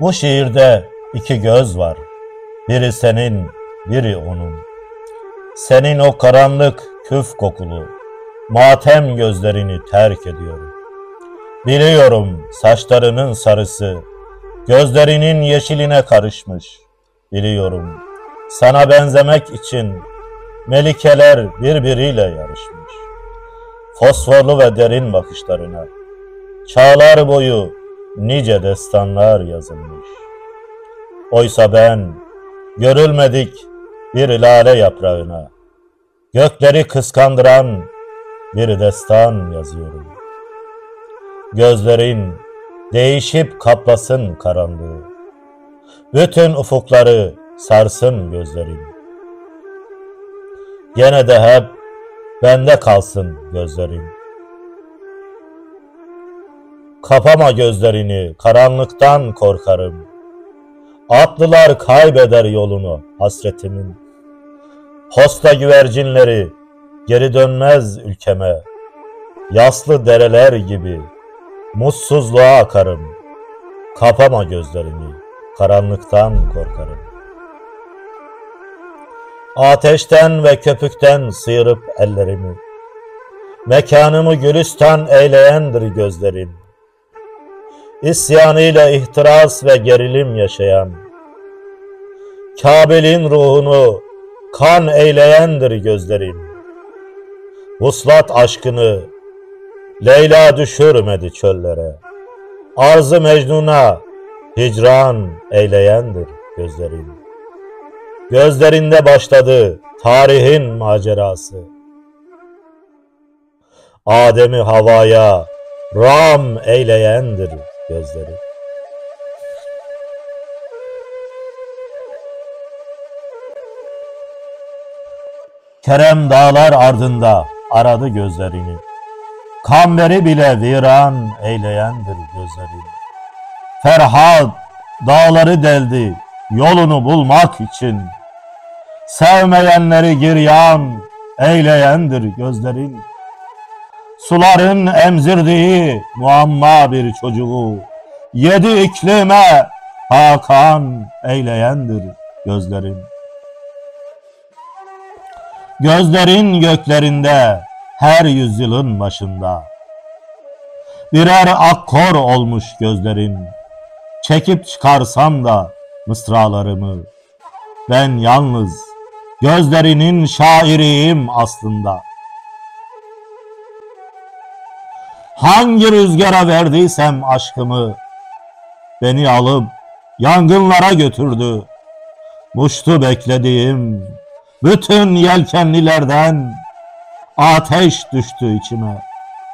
Bu şiirde iki göz var. Biri senin, biri onun. Senin o karanlık küf kokulu matem gözlerini terk ediyorum. Biliyorum saçlarının sarısı gözlerinin yeşiline karışmış. Biliyorum sana benzemek için melikeler birbiriyle yarışmış. Fosforlu ve derin bakışlarına çağlar boyu nice destanlar yazılmış. Oysa ben görülmedik bir lale yaprağına gökleri kıskandıran bir destan yazıyorum. Gözlerin değişip kaplasın karanlığı, bütün ufukları sarsın gözlerin. Gene de hep bende kalsın gözlerin. Kapama gözlerini, karanlıktan korkarım. Atlılar kaybeder yolunu hasretimin. Posta güvercinleri geri dönmez ülkeme. Yaslı dereler gibi mutsuzluğa akarım. Kapama gözlerini, karanlıktan korkarım. Ateşten ve köpükten sıyırıp ellerimi, mekanımı gülistan eyleyendir gözlerin. İsyanıyla ihtiras ve gerilim yaşayan, Kabil'in ruhunu kan eyleyendir gözlerin. Vuslat aşkını Leyla düşürmedi çöllere, arz-ı Mecnun'a hicran eyleyendir gözlerin. Gözlerinde başladı tarihin macerası. Adem'i havaya ram eyleyendir gözleri. Kerem dağlar ardında aradı gözlerini. Kamberi bile viran eyleyendir gözleri. Ferhat dağları deldi yolunu bulmak için. Sevmeyenleri giryan eyleyendir gözlerin. Suların emzirdiği muamma bir çocuğu yedi iklime hakan eyleyendir gözlerin. Gözlerin göklerinde her yüzyılın başında birer akkor olmuş gözlerin. Çekip çıkarsam da mısralarımı ben yalnız gözlerinin şairiyim aslında. Hangi rüzgara verdiysem aşkımı beni alıp yangınlara götürdü. Muştu beklediğim bütün yelkenlilerden ateş düştü içime.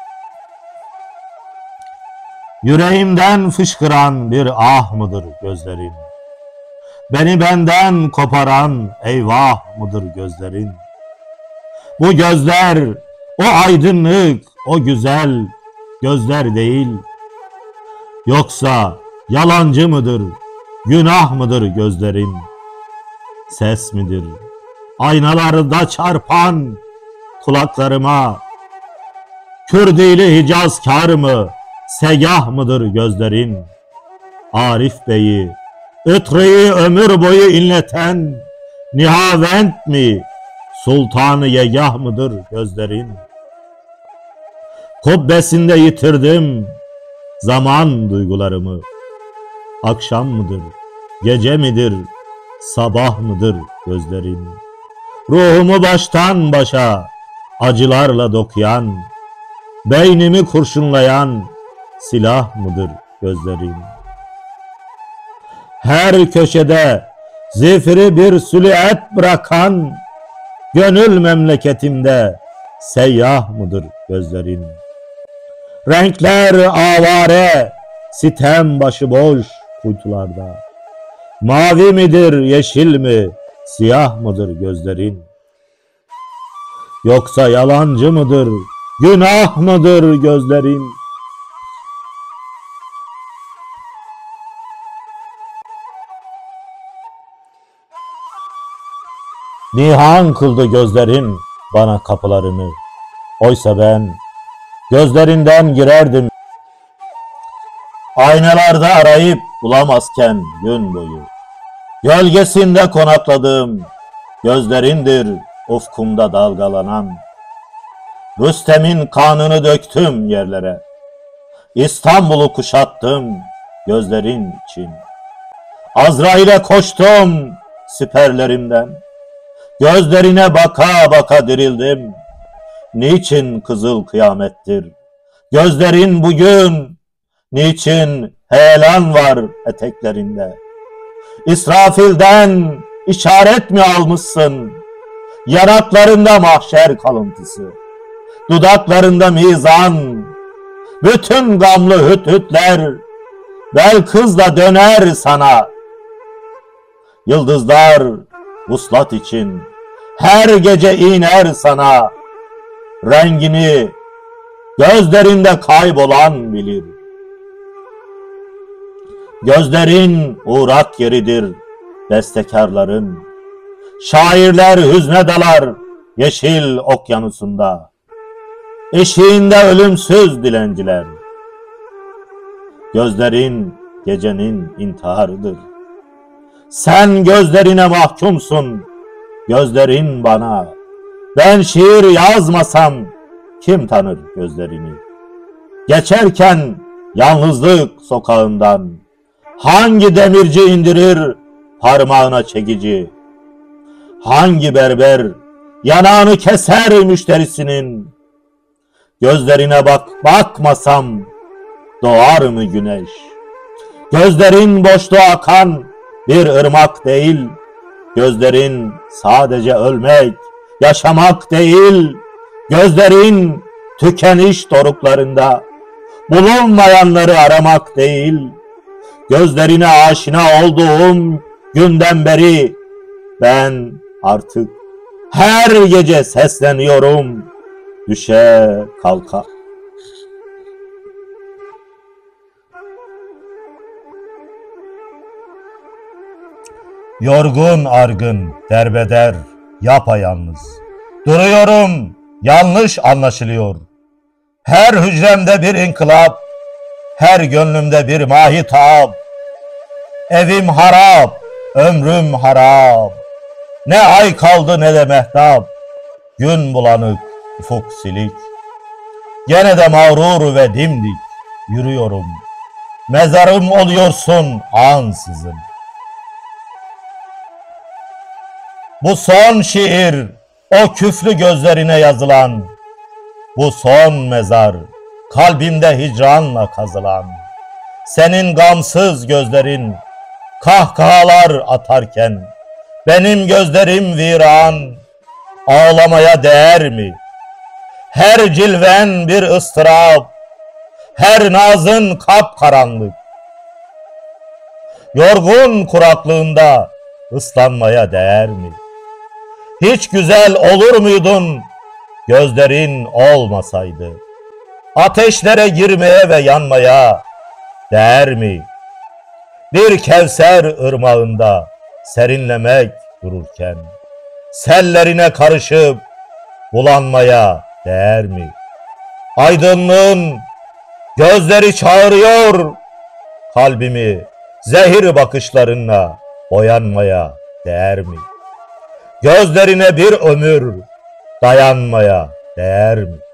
Yüreğimden fışkıran bir ah mıdır gözlerin? Beni benden koparan eyvah mıdır gözlerin? Bu gözler, o aydınlık, o güzel gözler değil. Yoksa yalancı mıdır, günah mıdır gözlerin? Ses midir, aynalarda çarpan kulaklarıma? Kürdili Hicazkar mı, segah mıdır gözlerin? Arif Bey'i, Itre'yi ömür boyu inleten Nihavent mi, Sultanı Yegah mıdır gözlerin? Kubbesinde yitirdim zaman duygularımı. Akşam mıdır, gece midir, sabah mıdır gözlerin? Ruhumu baştan başa acılarla dokuyan, beynimi kurşunlayan silah mıdır gözlerin? Her köşede zifiri bir silüet bırakan gönül memleketimde seyyah mıdır gözlerin? Renkler avare, sitem başıboş kuytularda. Mavi midir, yeşil mi, siyah mıdır gözlerin? Yoksa yalancı mıdır, günah mıdır gözlerin? Nihan kıldı gözlerin bana kapılarını. Oysa ben gözlerinden girerdim. Aynalarda arayıp bulamazken gün boyu, gölgesinde konakladığım gözlerindir ufkumda dalgalanan. Rüstem'in kanını döktüm yerlere, İstanbul'u kuşattım gözlerin için. Azrail'e koştum siperlerimden, gözlerine baka baka dirildim. Niçin kızıl kıyamettir gözlerin bugün, niçin heyelan var eteklerinde? İsrafil'den işaret mi almışsın? Yanaklarında mahşer kalıntısı, dudaklarında mizan. Bütün gamlı hüthütler Belkıs'la döner sana. Yıldızlar vuslat için her gece iner sana. Rengini gözlerinde kaybolan bilir. Gözlerin uğrak yeridir bestekarların. Şairler hüzne dalar yeşil okyanusunda. Eşiğinde ölümsüz dilenciler. Gözlerin gecenin intiharıdır. Sen gözlerine mahkumsun, gözlerin bana. Ben şiir yazmasam kim tanır gözlerini? Geçerken yalnızlık sokağından hangi demirci indirir parmağına çekici? Hangi berber yanağını keser müşterisinin? Gözlerine bakmasam doğar mı güneş? Gözlerin boşluğa akan bir ırmak değil. Gözlerin sadece ölmek, yaşamak değil. Gözlerin tükeniş doruklarında bulunmayanları aramak değil. Gözlerine aşina olduğum günden beri ben artık her gece sesleniyorum düşe kalka. Yorgun argın derbeder yapayalnız. Duruyorum yanlış anlaşılıyor. Her hücremde bir inkılap, her gönlümde bir mahitap. Evim harap, ömrüm harap. Ne ay kaldı ne de mehtap. Gün bulanık, ufuk silik. Gene de mağrur ve dimdik yürüyorum. Mezarım oluyorsun ansızın. Bu son şiir, o küflü gözlerine yazılan. Bu son mezar, kalbimde hicranla kazılan. Senin gamsız gözlerin kahkahalar atarken benim gözlerim viran. Ağlamaya değer mi? Her cilven bir ıstırap, her nazın kapkaranlık. Yorgun kuraklığında ıslanmaya değer mi? Hiç güzel olur muydun gözlerin olmasaydı? Ateşlere girmeye ve yanmaya değer mi? Bir Kevser ırmağında serinlemek dururken sellerine karışıp bulanmaya değer mi? Aydınlığın gözleri çağırıyor kalbimi, zehir bakışlarınla boyanmaya değer mi? Gözlerine bir ömür dayanmaya değer mi?